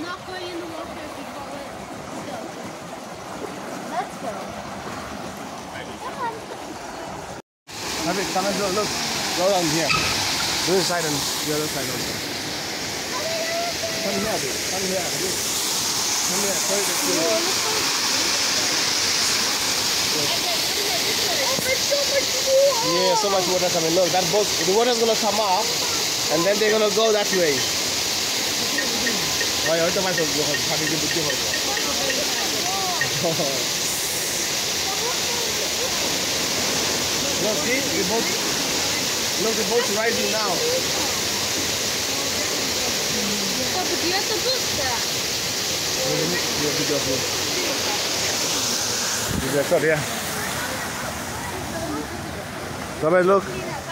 not going in the water if you've got it. Let's go. Come on. Have it, come and look. Go down here. This side and the other side also. Come here, babe. Come here. Come here. Sorry, yeah, so much water coming. Look, that boat, the water's gonna come up and then they're gonna go that way. Oh, yeah, how do look, see, the boat's rising now. Oh, but you have to push that. Yeah. Come and look.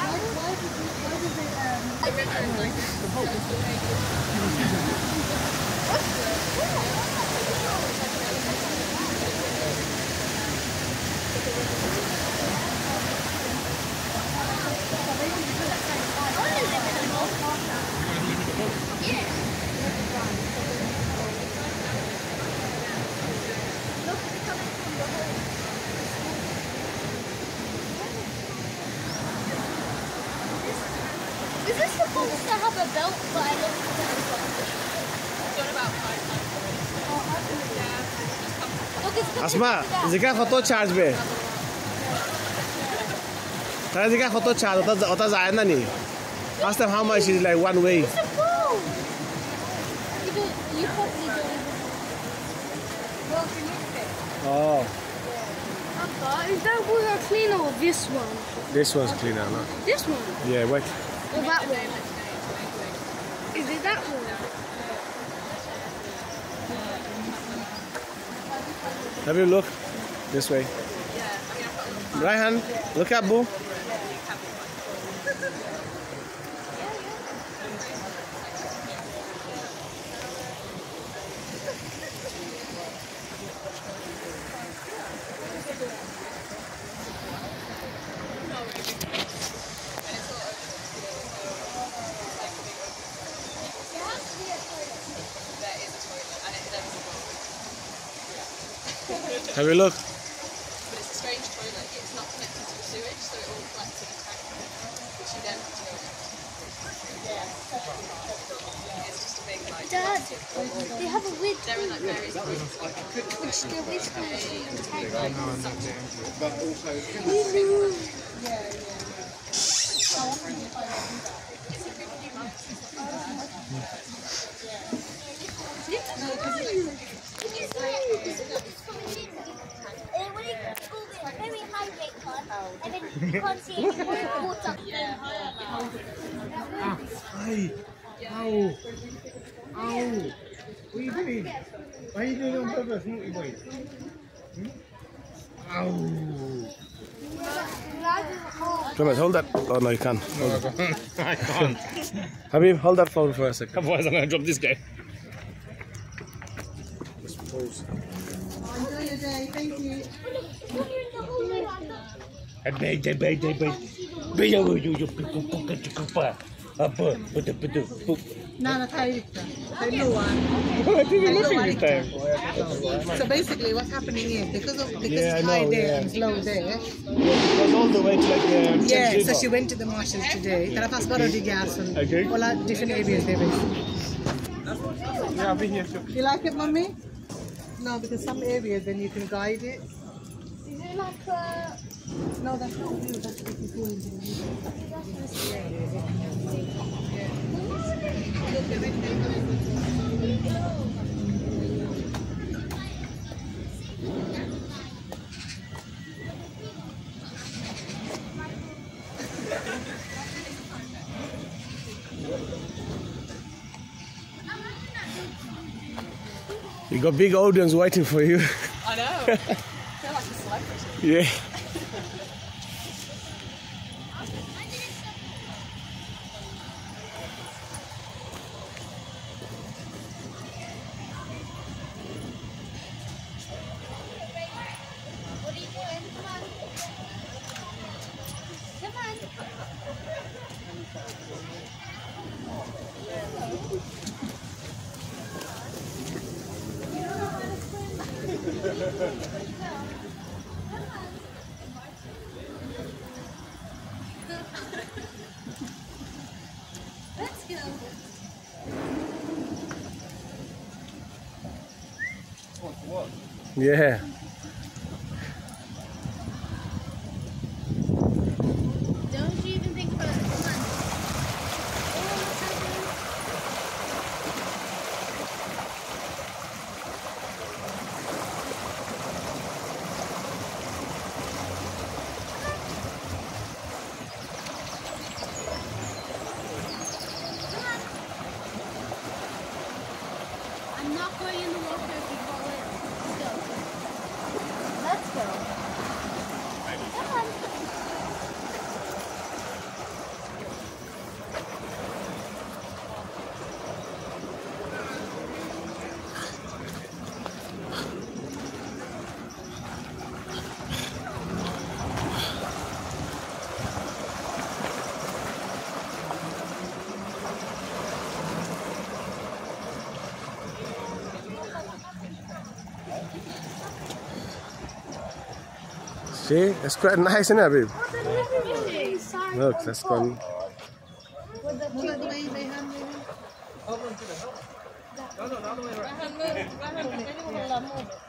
Is this supposed to have a belt? But I don't think it has one. What about 5 Asma, zika photo charge be. Tara zika photo charge ota jay na ni. Last time how much is like one way? You probably don't even. Well, can you fit? Oh. Is that water cleaner or this one? This one's cleaner, no? This one? Yeah, wait. Or that one? Is it that one? Have you look this way? Right hand, look at Boo. Have a look. But it's a strange toilet. It's not connected to the sewage, so it all collects in a tank, which you then have to go. It's just a big like. Dad, they have a weird They're in like various which they're whispering to the tank. But also, And then you can't see any more water. Hi. Ow. Ow. What are you doing? Why are you doing it on purpose, naughty boy? Ow. Thomas, hold that. Oh, no, you can't. I can't. Habib, hold that phone for a second. Otherwise, I'm going to drop this guy. Enjoy your day. Thank you. Nana Taika. So basically what's happening is because it's high there and low there. It goes all the way to like the Yeah, so she went to the marshals today. Tara passport di gas and all different areas there. Yeah, I'll be here too. You like it, Mummy? No, because some areas then you can guide it. Is it like a... No, that's not you. That's what you do. You got big audience waiting for you. I know. I feel like a celebrity. Yeah. What are you doing? Come on. Come on. Yeah. Don't you even think about it. Come on. Oh, what's happening? Come on. I'm not going in the water if you fall in. Let's go. Let's go. Come on. See, it's quite nice, isn't it, babe? Really? Sorry. Look, that's gone. With the Look at the way they hand it. Rahan, move. Rahan, maybe we'll move it.